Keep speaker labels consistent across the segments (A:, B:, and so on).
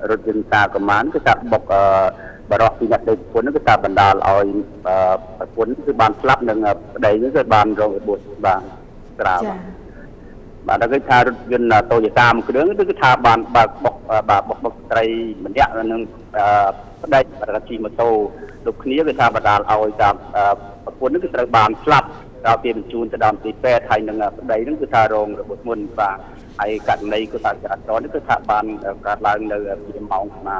A: រថយន្តតាកម្មានគឺថាបុកបរោះពីអ្នកដេកពុនគឺថាបណ្ដាលឲ្យប្រពន្ធគឺបានស្លាប់និងប្តីគឺបានរងរបួសបាទស្រាលបាទដល់គេថារថយន្តតូយតាមួយគ្រឿងគឺថាបានបើកបុកស្ត្រីម្នាក់នឹងប្តីរជិះម៉ូតូដូចគ្នាគឺថាបណ្ដាលឲ្យថាប្រពន្ធគឺត្រូវបានស្លាប់ដល់ពេលបញ្ជូនទៅដល់ទីពេទ្យហើយនឹងប្តីនឹងគឺថារងរបួសធ្ងន់បាទហើយករណីគឺថាចរាចរណ៍នេះគឺថាបានកើតឡើងនៅពីម៉ោងប្រហែល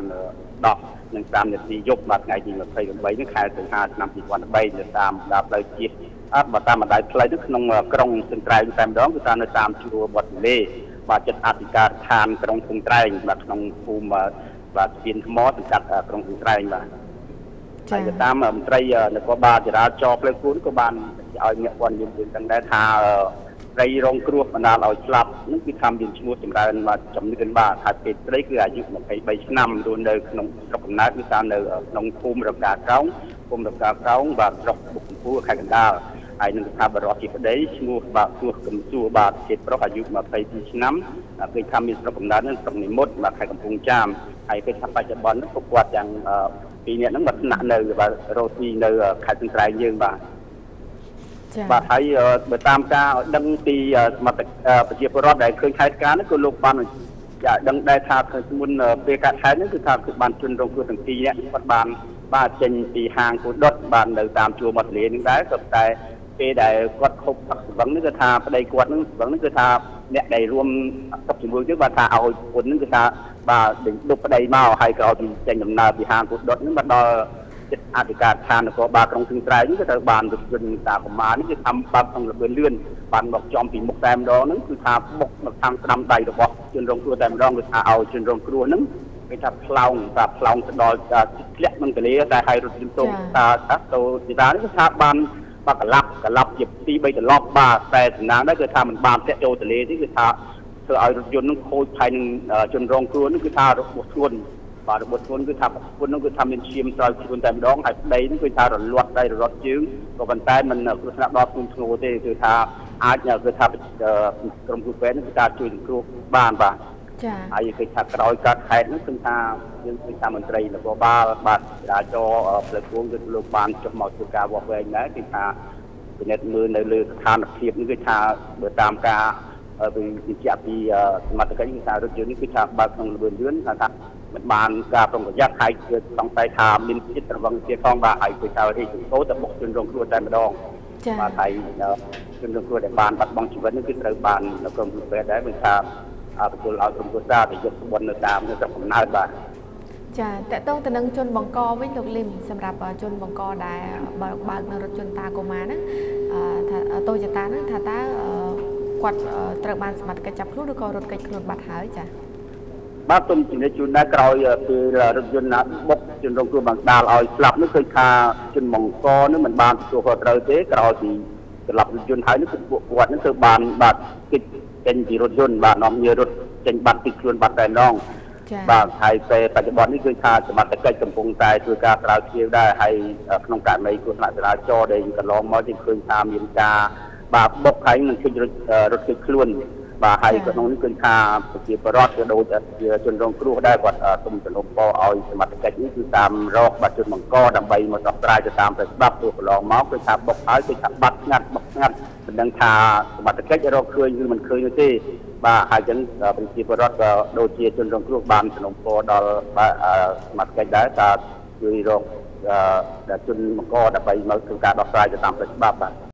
A: 10 និង5នាទីយប់បាទថ្ងៃទី28នេះខែសីហាឆ្នាំ2013នៅតាមផ្លូវជាតិបើតាមបណ្ដោយផ្លូវទៅក្នុងក្រុងស្ទឹងត្រែងតែម្ដងគឺថានៅតាមជួរវត្តលេបាទចិត្តអធិការឋានក្រុងស្ទឹងត្រែងបាទក្នុងភូមិបាទស្ពានថ្មសង្កាត់ក្រុងស្ទឹងត្រែងបាទហើយទៅតាមមន្ត្រីនគរបាលចរាចរណ៍ផ្លូវគូនក៏បានឲ្យអ្នកព័ត៌មានយើងទាំងដែរថាត្រីរងគ្រោះបណ្ដាលឲ្យស្លាប់នឹងគឺថាមានឈ្មោះចម្រើនបាទចំនួនបាទថាពេទ្យត្រីគឺអាយុ23ឆ្នាំរស់នៅក្នុងស្រុកកំណើតគឺថានៅក្នុងភូមិរកាក្រោងបាទស្រុកបុកកំពូលខេត្តកណ្ដាលហើយនឹងថាបរិសុទ្ធជាប្តីឈ្មោះបាទឈ្មោះកំសួរបាទជាប្រុសអាយុ22ឆ្នាំគឺថាមានស្រុកកំណើតនៅស្រុកនិមិត្តបាទខេត្តកំពង់ចាមហើយគឺថាបច្ចុប្បន្នហ្នឹងពួកគាត់ទាំងពីរនាក់ហ្នឹងមកស្នាក់នៅបាទរស់ទីនៅខេត្តស្ទឹងត្រែងយើងបាទបាទហើយបើតាមការដឹងពីសមត្ថប្រជាពលរដ្ឋដែលឃើញខេត្តការនេះគឺលោកបានដឹងដែរថាមុនពេលកាត់ខេត្តនេះគឺថាគឺបានជន់រងគ្រោះទាំងពីរនាក់គាត់បានបាទចេញពីហាងគូដុតបាននៅតាមជួរមាត់ទន្លេនេះដែរក៏តែពេលដែលគាត់ខົບទឹកស្វឹងនេះគឺថាប្តីគាត់នឹងស្វឹងនេះគឺថាអ្នកដែលរួមទឹកជាមួយយើងបាទថាឲ្យពុននឹងគឺថាបាទដុបប្តីមកហើយក្រោយពីចេញដំណើរពីហាងគូដុតនឹងមកដល់ចិត្តអធិការឋាននគរបាលក្រុងស្ទឹងត្រែងនេះក៏ត្រូវបានរថយន្តតាកម្មានេះគឺធ្វើបាត់ក្នុងលឿនលឿនបានមកចំពីមុខតែម្ដងហ្នឹងគឺថាបុកមកខាងស្ដាំដៃរបស់ជនរងគ្រោះតែម្ដងគឺថាឲ្យជនរងគ្រោះហ្នឹងគេថាផ្លោងទៅដល់ធ្លាក់នឹងទន្លេតែឲ្យរថយន្តតូចតូទីតានេះគឺថាបានបាក់កលាប់ជា2 3ត្រឡប់បាទតែសំណាងដែរគឺថាមិនបានធ្លាក់ចូលទន្លេទេគឺថាធ្វើឲ្យរថយន្តនឹងខូចភ័យនឹងជនរងគ្រោះនេះគឺថារបួសធ្ងន់បាទរបួសធ្ងន់គឺថាប្រពន្ធនោះគឺថាមានឈាមស្រោចខ្លួនតែម្ដងហើយប្តីនោះគឺថារលាត់ដៃរលាត់ជើងក៏ប៉ុន្តែមិនគ្រោះថ្នាក់ដល់ធ្ងន់ធ្ងរទេគឺថាអាចគឺថាក្រុមគ្រូពេទ្យនេះគឺថាជួយសង្គ្រោះបានបាទចា៎ហើយគឺថាក្រោយកាត់ខេត្តនោះគឺថាយើងគឺថាមន្ត្រីនគរបាលបាទចរាចរណ៍ផ្លូវគោកគឺលោកបានចុះមកធ្វើការវាស់វែងដែរគឺថាពិនិត្យមើលនៅលើស្ថានភាពនេះគឺថាបើតាមការវិជាពីសមត្ថកិច្ចគឺថារថយន្តនេះគឺថាបើកក្នុងលឿនលឿនថាមិនបានការប្រុងប្រយ័ត្នហើយគឺសង្ស័យថាមានចិត្តត្រវឹងទៀតផងបាទហើយគឺថារីកអង្គទៅបុកជនរងគ្រោះតែម្ដងបាទហើយជនរងគ្រោះដែលបានបាត់បង់ជីវិតនេះគឺត្រូវបានក្រុមគ្រូពេទ្យដែរគឺថាទទួលឲ្យក្រុមគ្រួសារទៅយកសម្បត្តិនៅតាមនៅស្រុកកំណើតបាទ
B: ចាតកតងទៅនឹងជនបង្កវិញលោកលឹមសម្រាប់ជនបង្កដែលបើកនៅរថយន្តតាកូម៉ាហ្នឹងថាតូយតាហ្នឹងថាតើគាត់ត្រូវបានសមត្ថកិច្ចចាប់ខ្លួនឬក៏រត់គេចខ្លួនបាត់ហើយចា
A: បាទទុំជំរាបជូនដែរក្រោយពេលរថយន្តបុកជនរងគ្រោះបានដាល់ឲ្យស្លាប់នោះឃើញថាជនបង្កនោះមិនបានទទួលខុសត្រូវទេក្រោយពីស្លាប់រថយន្តហើយនេះគឺពួកគាត់នឹងទៅបានបាទគេចចេញពីរថយន្តបាទនាំញើរត់ចេញបាត់ពីខ្លួនបាត់តែម្ដងបាទហើយពេលបច្ចុប្បន្ននេះគឺថាសមត្ថកិច្ចកំពុងតែធ្វើការស្រាវជ្រាវដែរហើយក្នុងករណីគ្រោះថ្នាក់ចរាចរណ៍ដែលកន្លងមកយើងឃើញថាមានការបាទបុកហើយនឹងឃើញរត់គេចខ្លួនបាទហើយក្នុងនេះគឺថាប្រជាពលរដ្ឋក៏ដូចជាជនរងគ្រោះដែរគាត់សូមសំណូមពរឲ្យសមត្ថកិច្ចនេះគឺតាមរកបាទជនបង្កដើម្បីមកដោះស្រាយទៅតាមប្រច្បាប់ព្រោះកន្លងមកគឺថាបុកហើយគឺថាបាត់ស្ងាត់បុកស្ងាត់មិនដឹងថាសមត្ថកិច្ចរកឃើញឬមិនឃើញទេបាទហើយចឹងប្រជាពលរដ្ឋក៏ដូចជាជនរងគ្រោះបានសំណូមពរដល់បាទសមត្ថកិច្ចដែរថាជួយរកជនបង្កដើម្បីមកធ្វើការដោះស្រាយទៅតាមប្រច្បាប់បាទ